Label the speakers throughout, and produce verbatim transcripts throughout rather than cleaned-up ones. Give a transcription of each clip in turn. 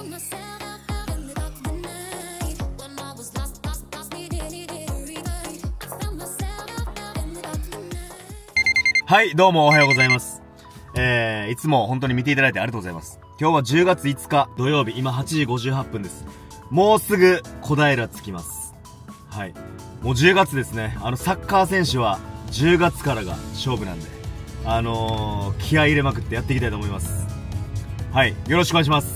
Speaker 1: はい、どうもおはようございます。えー、いつも本当に見ていただいてありがとうございます。今日はじゅうがついつか土曜日、今はちじごじゅうはっぷんです。もうすぐ小平着きます。はい。もうじゅうがつですね。あの、サッカー選手はじゅうがつからが勝負なんで、あのー、気合い入れまくってやっていきたいと思います。はい、よろしくお願いします。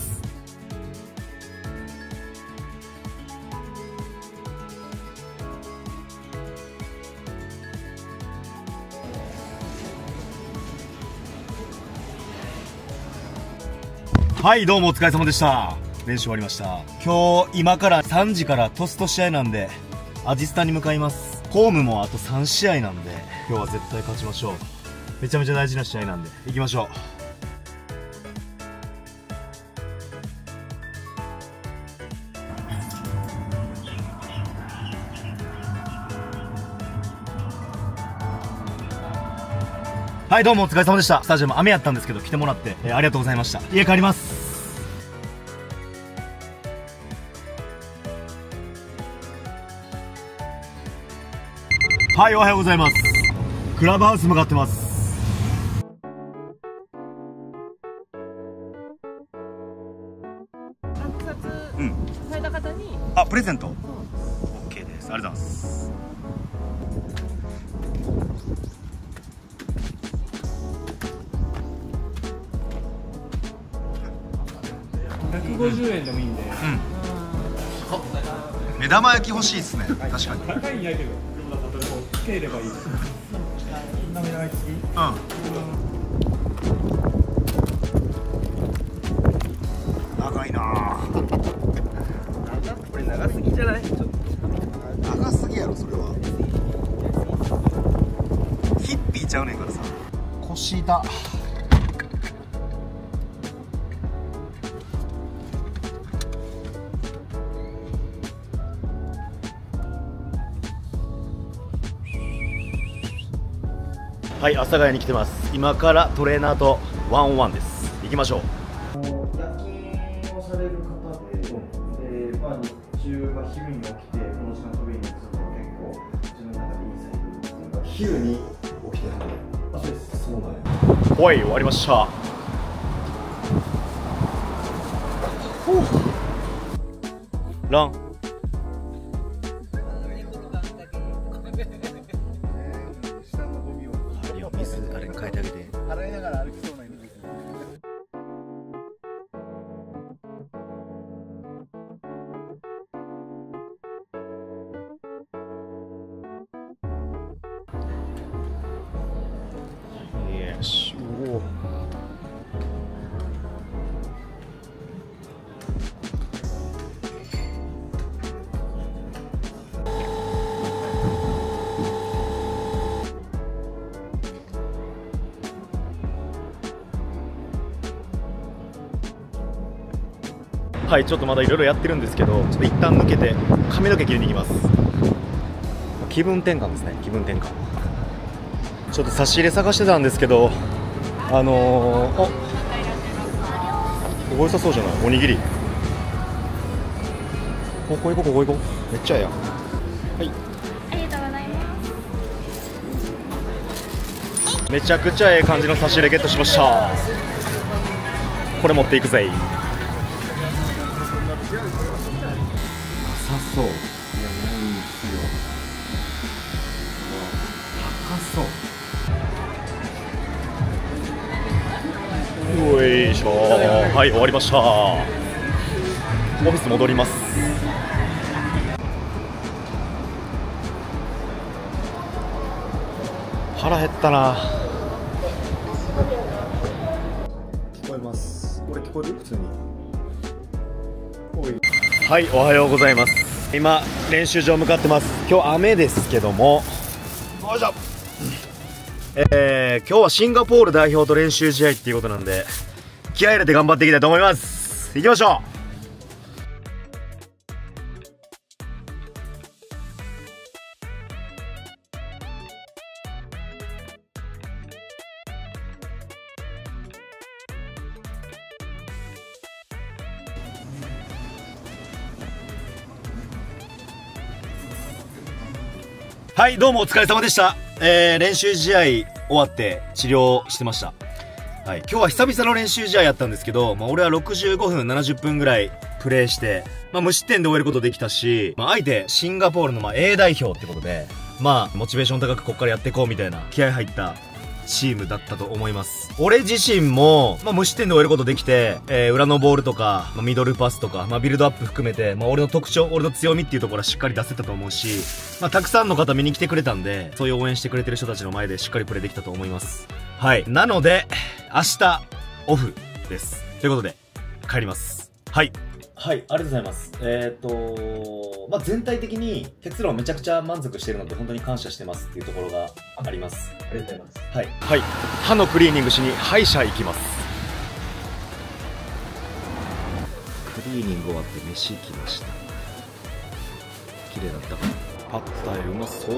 Speaker 1: はい、どうもお疲れ様でした。練習終わりました。今日、今からさんじからトスと試合なんで、アジスタに向かいます。ホームもあとさんしあいなんで、今日は絶対勝ちましょう。めちゃめちゃ大事な試合なんで、行きましょう。はい、どうもお疲れ様でした。スタジアム雨やったんですけど来てもらって、えー、ありがとうございました。家帰ります。はい、おはようございます。クラブハウス向かってます。
Speaker 2: 落札された方に、
Speaker 1: うん、あ、プレゼント OK です。ありがとうございます。
Speaker 2: ひゃくごじゅうえんでもいいんで、うん、
Speaker 1: 目玉焼き欲しいですね。確かに
Speaker 2: 高いんやけど、つければいいです。目玉焼き、うん、
Speaker 1: 長いなぁ。
Speaker 3: これ長すぎじゃない？ちょっと
Speaker 1: 長すぎやろそれは。ヒッピーちゃうねんからさ。腰痛。はい、阿佐ヶ谷に来てます。今からトレーナーとワンオンワンです。行きましょう。
Speaker 3: 夜勤をされる方で、でまあ、日中は昼に起きてこの時間トレーニングするのが結構自分の中でいいサイクルっていうか、昼に起きてはる。あ、そうです。そうなんや。
Speaker 1: はい、終わりました。ラン水あれに変えてあげて。
Speaker 3: 洗いながら歩きそうな犬ですね。
Speaker 1: よし。おお。はい、ちょっとまだいろいろやってるんですけど、ちょっと一旦抜けて髪の毛切りに行きます。気分転換ですね。気分転換。ちょっと差し入れ探してたんですけど、あのー、あ、ここ良さそうじゃない？おにぎり。ここ行こう、ここ行こう。めっちゃええやん。はい。
Speaker 2: ありがとうございます。
Speaker 1: めちゃくちゃええ感じの差し入れゲットしました。これ持っていくぜ。高そう。いや、ないんですよ。高そう。よいしょ。はい、終わりました。オフィス戻ります。腹減ったな。聞こえます。これ聞こえる？普通に。おい。はい、おはようございます。今練習場向かってます。今日雨ですけども、よいしょ。えー、今日はシンガポール代表と練習試合っていうことなんで、気合い入れて頑張っていきたいと思います。行きましょう。 はい、どうもお疲れ様でした。えー、練習試合終わって治療してました。はい、今日は久々の練習試合やったんですけど、まあ俺はろくじゅうごふん、ななじゅっぷんぐらいプレーして、まあ無失点で終えることできたし、まあ相手、シンガポールのまあ A 代表ってことで、まあモチベーション高くこっからやっていこうみたいな気合入ったチームだったと思います。俺自身も、まあ無失点で終えることできて、えー、裏のボールとか、まあ、ミドルパスとか、まあビルドアップ含めて、まあ俺の特徴、俺の強みっていうところはしっかり出せたと思うし、まあたくさんの方見に来てくれたんで、そういう応援してくれてる人たちの前でしっかりプレーできたと思います。はい。なので、明日、オフです。ということで、帰ります。はい。はい、ありがとうございます。えっと、まあ、全体的に結論めちゃくちゃ満足してるので、本当に感謝してますっていうところがあります。
Speaker 3: ありがとうございます。
Speaker 1: はい。はい。歯のクリーニングしに歯医者行きます。クリーニング終わって飯行きました。綺麗だったかな。パッタイうまそう。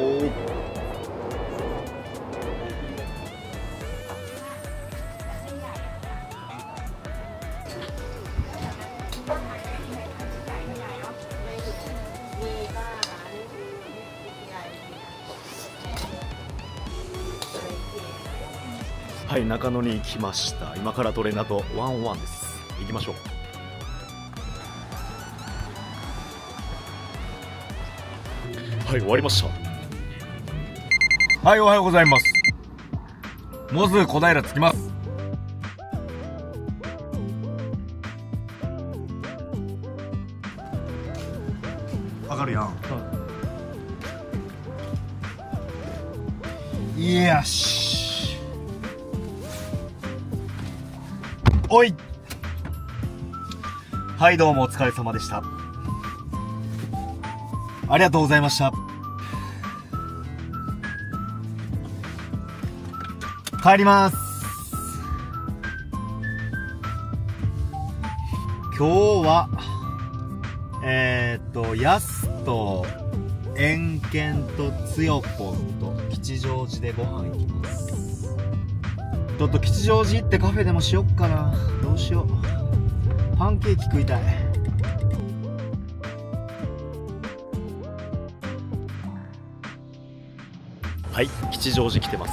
Speaker 1: はい、中野に来ました。今からトレーナーとワンオンワンです。行きましょう。はい、終わりました。はい、おはようございます。もうすぐ小平着きます。わかるやん。うん、よし。おい。はい、どうもお疲れ様でした。ありがとうございました。帰ります。今日はえー、っとやすとエンケンとつよぽんと吉祥寺でご飯行きます。ちょっと吉祥寺行ってカフェでもしよっかな。どうしよう。パンケーキ食いたい。はい、吉祥寺来てます。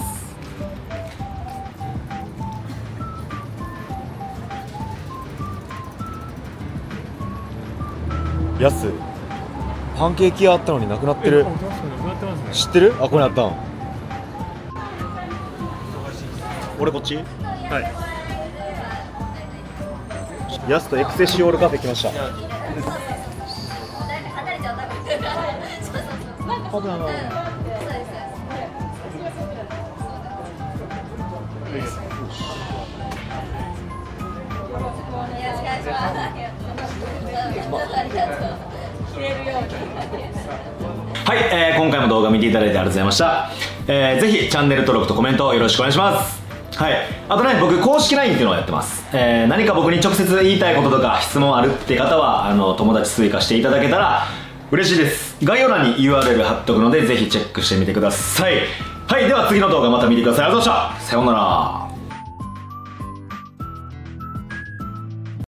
Speaker 1: やす、パンケーキ屋あったのになくなってる。知ってる？あ、ここにあったん。俺こっち？はい。やすとエクセシオールカフェ来ました。はい、えー、今回も動画見ていただいてありがとうございました。えー、ぜひチャンネル登録とコメントよろしくお願いします。はい、あとね、僕公式 ライン っていうのをやってます。えー、何か僕に直接言いたいこととか質問あるって方はあの友達追加していただけたら嬉しいです。概要欄に ユーアールエル 貼っとくのでぜひチェックしてみてください。はい、では次の動画また見てください。ありがとうございました。さようなら。